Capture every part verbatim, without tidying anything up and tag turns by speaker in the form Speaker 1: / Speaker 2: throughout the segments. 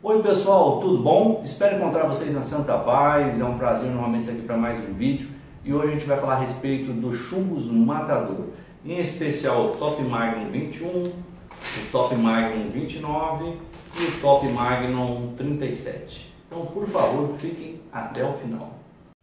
Speaker 1: Oi pessoal, tudo bom? Espero encontrar vocês na Santa Paz, é um prazer novamente estar aqui para mais um vídeo e hoje a gente vai falar a respeito dos chumbos matador, em especial o Top Magnum vinte e um, o Top Magnum vinte e nove e o Top Magnum trinta e sete. Então por favor fiquem até o final.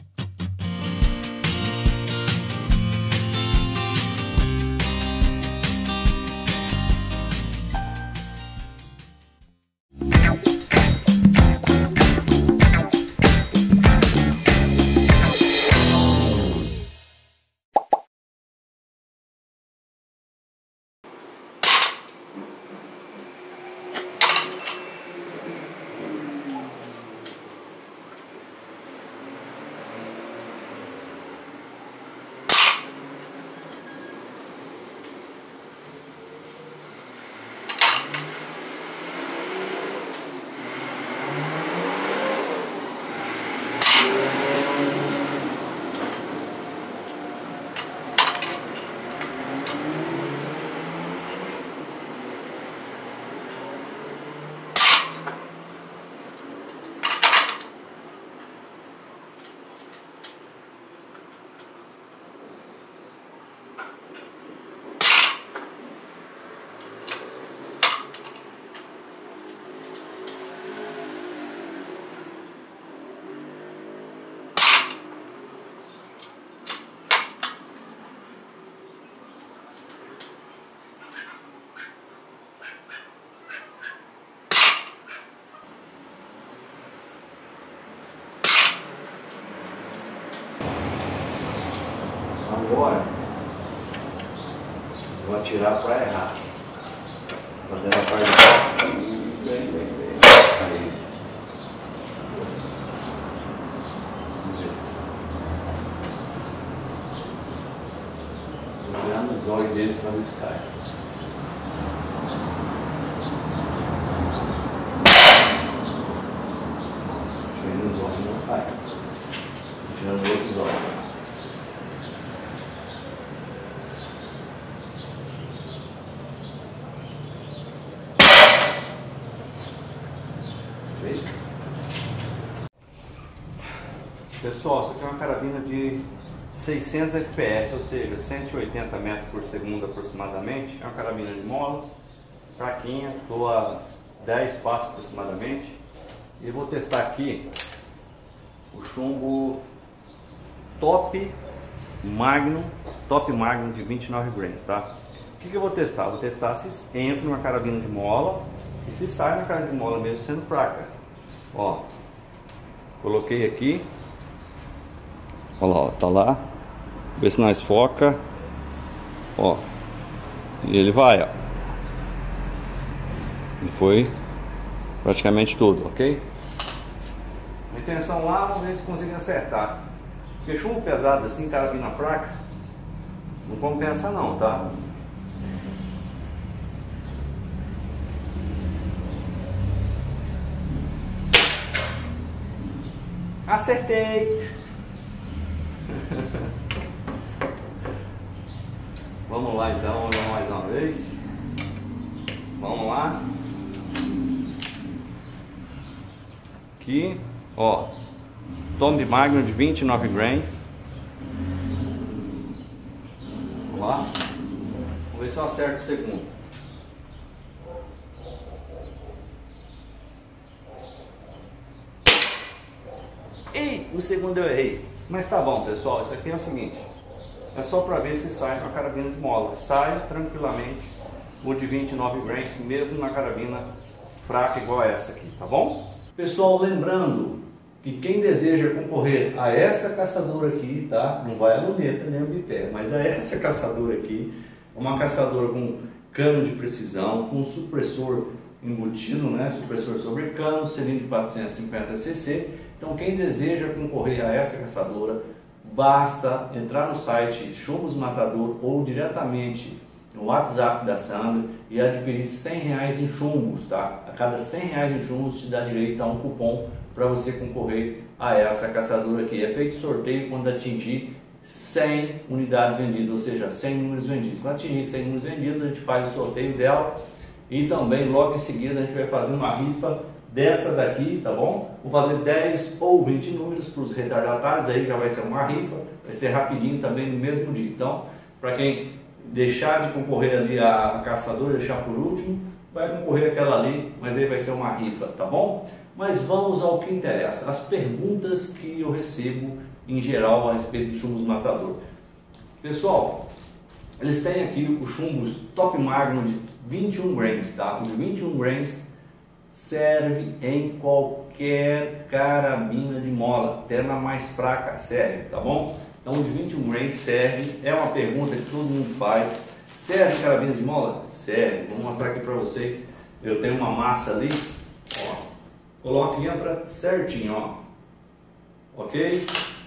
Speaker 1: Agora, vou atirar para errar, fazendo a parte de bem, bem, bem, aí, vou tirar nos olhos dele para ver se cai. Tirei nos olhos não cai, tirando os outros olhos. Pessoal, isso aqui é uma carabina de seiscentos F P S, ou seja, cento e oitenta metros por segundo aproximadamente. É uma carabina de mola, fraquinha, estou a dez passos aproximadamente. E vou testar aqui o chumbo Top Magnum, Top Magnum de vinte e nove grains, tá? O que, que eu vou testar? Vou testar se entra numa carabina de mola e se sai na carabina de mola mesmo sendo fraca. Ó, coloquei aqui. Olha lá, ó, tá lá. Vê se nós foca. Ó. E ele vai, ó. E foi praticamente tudo, ok? A intenção lá, vamos ver se consigo acertar. Porque chumbo pesado assim, carabina fraca, não compensa não, tá? Acertei! Vamos lá então, vamos lá mais uma vez. Vamos lá. Aqui, ó, Top Magnum de vinte e nove grains. Vamos lá. Vamos ver se eu acerto o segundo. Ei, o segundo eu errei. Mas tá bom, pessoal, isso aqui é o seguinte, é só para ver se sai uma carabina de mola. Sai tranquilamente o de vinte e nove grains, mesmo na carabina fraca igual essa aqui, tá bom? Pessoal, lembrando que quem deseja concorrer a essa caçadora aqui, tá? Não vai a luneta nem o bipé, mas a essa caçadora aqui, uma caçadora com cano de precisão, com supressor embutido, né? Supressor sobre cano, cilindro de quatrocentos e cinquenta cc. Então quem deseja concorrer a essa caçadora, basta entrar no site Chumbos Matador ou diretamente no WhatsApp da Sandra e adquirir cem reais em chumbos, tá? A cada cem reais em chumbos te dá direito a um cupom para você concorrer a essa caçadora aqui. É feito sorteio quando atingir cem unidades vendidas, ou seja, cem números vendidos. Quando atingir cem números vendidos, a gente faz o sorteio dela e também logo em seguida a gente vai fazer uma rifa dessa daqui, tá bom? Vou fazer dez ou vinte números para os retardatários, aí já vai ser uma rifa, vai ser rapidinho também no mesmo dia. Então, para quem deixar de concorrer ali a caçadora, deixar por último, vai concorrer aquela ali, mas aí vai ser uma rifa, tá bom? Mas vamos ao que interessa, as perguntas que eu recebo em geral a respeito dos chumbos matador. Pessoal, eles têm aqui os chumbos Top Magnum de vinte e um grains, tá? O de vinte e um grains serve em qualquer carabina de mola, até na mais fraca serve, tá bom? Então o de vinte e um grains serve, é uma pergunta que todo mundo faz. Serve em carabina de mola? Serve. Vou mostrar aqui para vocês. Eu tenho uma massa ali, ó. Coloca e entra certinho, ó. Ok?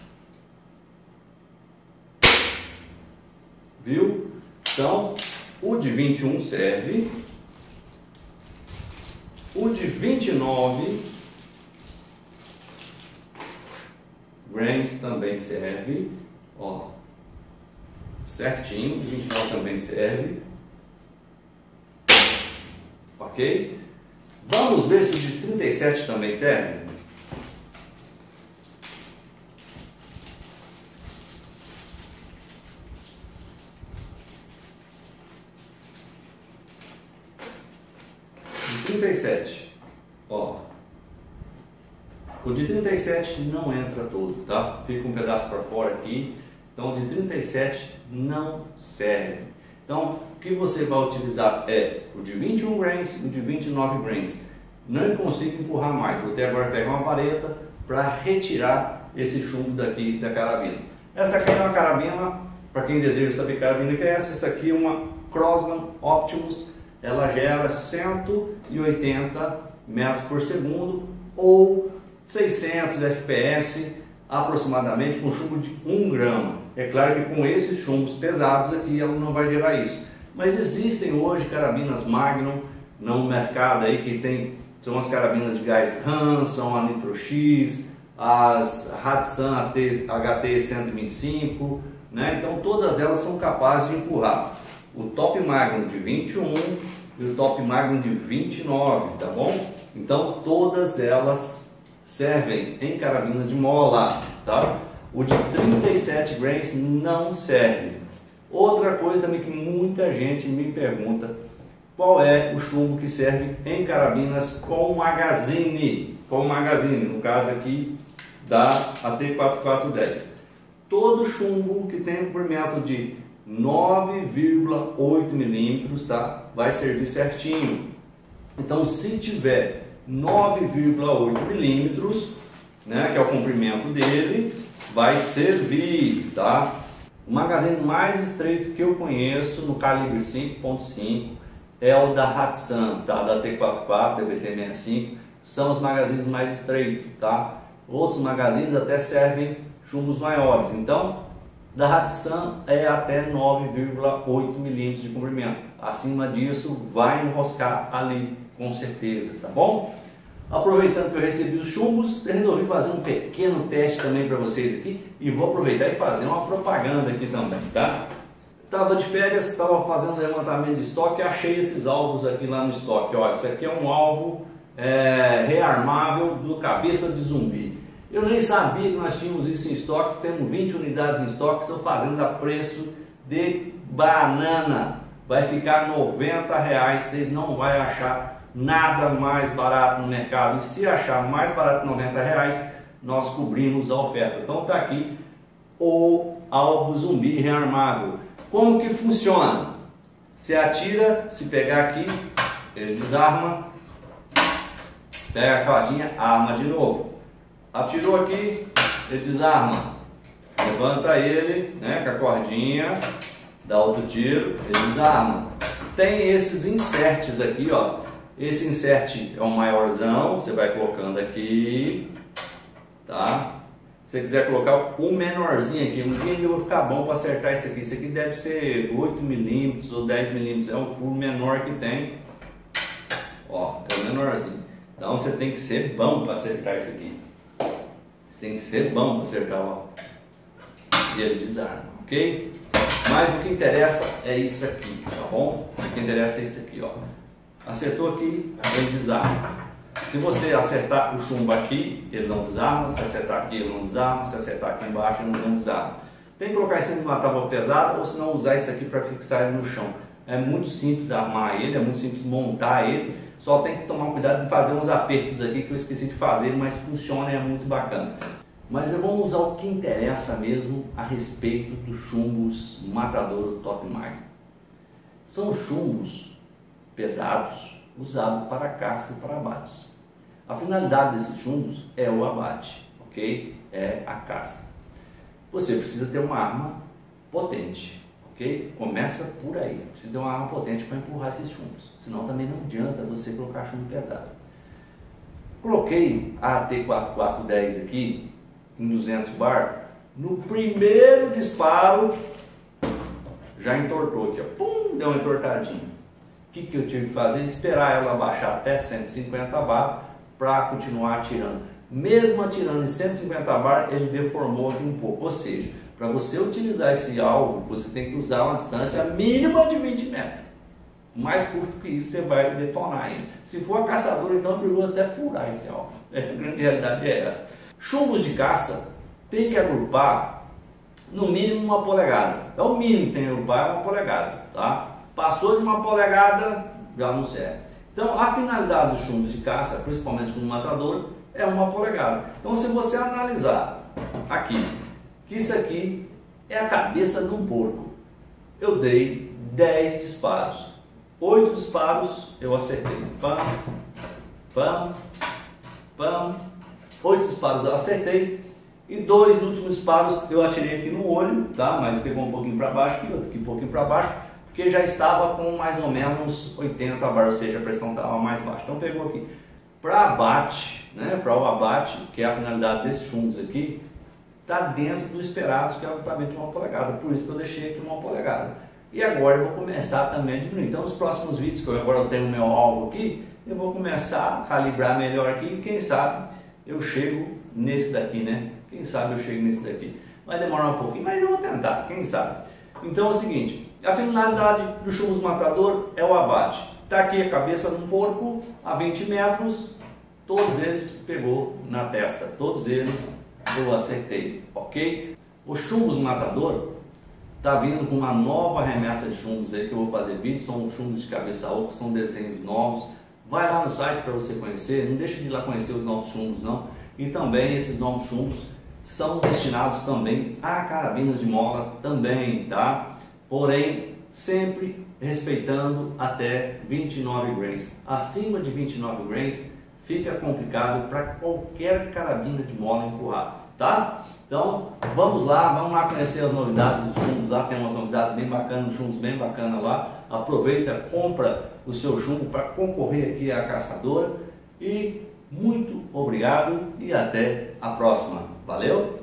Speaker 1: Viu? Então, o de vinte e um serve. O de vinte e nove grains também serve, ó, certinho. O de vinte e nove também serve, ok? Vamos ver se o de trinta e sete também serve. trinta e sete, ó, o de trinta e sete não entra todo, tá? Fica um pedaço para fora aqui, então o de trinta e sete não serve. Então o que você vai utilizar é o de vinte e um grains e o de vinte e nove grains. Não consigo empurrar mais, vou ter agora que pegar uma vareta para retirar esse chumbo daqui da carabina. Essa aqui é uma carabina, para quem deseja saber que carabina que é essa, essa aqui é uma Crosman Optimus. Ela gera cento e oitenta metros por segundo ou seiscentos F P S aproximadamente, com chumbo de um grama. É claro que com esses chumbos pesados aqui ela não vai gerar isso. Mas existem hoje carabinas Magnum no mercado aí que tem, são as carabinas de gás Hanson, a Nitro X, as Hatsan H T cento e vinte e cinco, né? Então todas elas são capazes de empurrar o Top Magnum de vinte e um e o Top Magnum de vinte e nove, tá bom? Então todas elas servem em carabinas de mola, tá? O de trinta e sete grains não serve. Outra coisa também que muita gente me pergunta, qual é o chumbo que serve em carabinas com magazine? Com magazine, no caso aqui da A T quatro quatro dez. Todo chumbo que tem um comprimento de nove vírgula oito milímetros, tá? Vai servir certinho. Então, se tiver nove vírgula oito milímetros, né, que é o comprimento dele, vai servir, tá? O magazine mais estreito que eu conheço no calibre cinco ponto cinco é o da Hatsan, tá? Da T quarenta e quatro, D B T sessenta e cinco, são os magazines mais estreitos, tá? Outros magazines até servem chumbos maiores. Então, da Hatsan é até nove vírgula oito milímetros de comprimento. Acima disso vai enroscar ali, com certeza, tá bom? Aproveitando que eu recebi os chumbos, eu resolvi fazer um pequeno teste também para vocês aqui e vou aproveitar e fazer uma propaganda aqui também, tá? Estava de férias, estava fazendo levantamento de estoque e achei esses alvos aqui lá no estoque. Ó, esse aqui é um alvo é, rearmável do Cabeça de Zumbi. Eu nem sabia que nós tínhamos isso em estoque, temos vinte unidades em estoque, estou fazendo a preço de banana. Vai ficar noventa reais, vocês não vão achar nada mais barato no mercado. E se achar mais barato noventa reais, nós cobrimos a oferta. Então está aqui o alvo zumbi rearmável. Como que funciona? Você atira, se pegar aqui, ele desarma, pega a cordinha, arma de novo. Atirou aqui, ele desarma, levanta ele, né, com a cordinha, dá outro tiro, ele desarma. Tem esses inserts aqui, ó. Esse insert é um maiorzão, você vai colocando aqui, tá? Se você quiser colocar o menorzinho aqui, um dia ainda vai ficar bom para acertar isso aqui. Isso aqui deve ser oito milímetros ou dez milímetros, é um furo menor que tem. Ó, é o menorzinho. Então você tem que ser bom para acertar isso aqui. Tem que ser bom para acertar, ó. E ele desarma, ok? Mas o que interessa é isso aqui, tá bom? O que interessa é isso aqui, ó. Acertou aqui, ele desarma. Se você acertar o chumbo aqui, ele não desarma, se acertar aqui ele não desarma, se acertar aqui embaixo ele não desarma. Tem que colocar em cima de uma tábua pesada ou se não usar isso aqui para fixar ele no chão. É muito simples armar ele, é muito simples montar ele, só tem que tomar cuidado de fazer uns apertos aqui que eu esqueci de fazer, mas funciona e é muito bacana. Mas vamos usar o que interessa mesmo a respeito dos chumbos Matadouro Top Mag. São chumbos pesados usados para caça e para abates. A finalidade desses chumbos é o abate, ok? É a caça. Você precisa ter uma arma potente, ok? Começa por aí. Precisa ter uma arma potente para empurrar esses chumbos. Senão também não adianta você colocar chumbo pesado. Coloquei a T quatro quatro dez aqui em duzentos bar. No primeiro disparo já entortou aqui, ó. Pum, deu uma entortadinha. O que, que eu tive que fazer? Esperar ela baixar até cento e cinquenta bar para continuar atirando. Mesmo atirando em cento e cinquenta bar, ele deformou aqui um pouco. Ou seja, para você utilizar esse alvo, você tem que usar uma distância mínima de vinte metros. Mais curto que isso, você vai detonar ele. Se for a caçadora, então é perigoso até furar esse alvo. A grande realidade é essa. Chumbos de caça tem que agrupar no mínimo uma polegada. É o mínimo que tem que agrupar, é uma polegada. Tá? Passou de uma polegada, já não serve. Então, a finalidade dos chumbos de caça, principalmente no matador, é uma polegada. Então, se você analisar aqui, que isso aqui é a cabeça de um porco, eu dei dez disparos. oito disparos eu acertei. Pam, pam, pam. oito disparos eu acertei. E dois últimos disparos eu atirei aqui no olho, tá? Mas pegou um pouquinho para baixo aqui, outro aqui um pouquinho para baixo, porque já estava com mais ou menos oitenta bar, ou seja, a pressão estava mais baixa. Então pegou aqui. Para abate, né? Para o abate, que é a finalidade desses chumbos aqui, está dentro do esperado, que é o equipamento de uma polegada. Por isso que eu deixei aqui uma polegada. E agora eu vou começar também a diminuir. Então, nos próximos vídeos, que eu agora eu tenho o meu alvo aqui, eu vou começar a calibrar melhor aqui. E quem sabe eu chego nesse daqui, né? Quem sabe eu chego nesse daqui. Vai demorar um pouquinho, mas eu vou tentar, quem sabe. Então é o seguinte, a finalidade do chumbos matador é o abate. Está aqui a cabeça de um porco a vinte metros, todos eles pegou na testa, todos eles eu acertei, ok? O chumbos matador está vindo com uma nova remessa de chumbos aí que eu vou fazer vídeo, são chumbos de cabeça oca, são desenhos novos. Vai lá no site para você conhecer, não deixe de ir lá conhecer os novos chumbos não. E também esses novos chumbos são destinados também a carabinas de mola também, tá? Porém, sempre respeitando até vinte e nove grains. Acima de vinte e nove grains fica complicado para qualquer carabina de mola empurrar, tá? Então, vamos lá, vamos lá conhecer as novidades dos chumbos lá, tem umas novidades bem bacanas, chumbos bem bacanas lá. Aproveita, compra o seu chumbo para concorrer aqui à caçadora e muito obrigado e até a próxima. Valeu!